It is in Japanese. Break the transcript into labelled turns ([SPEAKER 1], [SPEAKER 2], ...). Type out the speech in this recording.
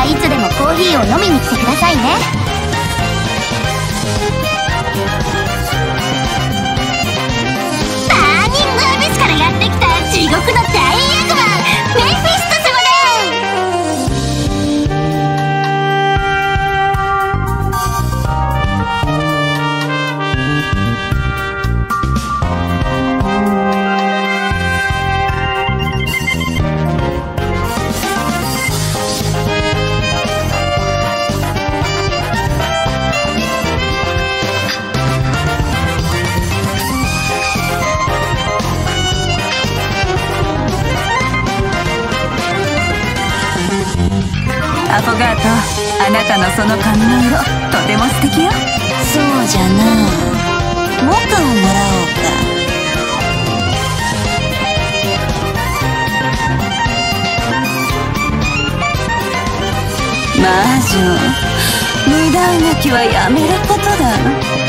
[SPEAKER 1] はいつでもコーヒーを飲みに来てくださいね。バーニングアビスからやってきた地獄の大悪魔メフィスト様だ。
[SPEAKER 2] アフォガート、あなたのその髪の色とても素敵よ。
[SPEAKER 3] そうじゃな、モカをもらおうか。
[SPEAKER 2] 魔女、無駄動きはやめることだ。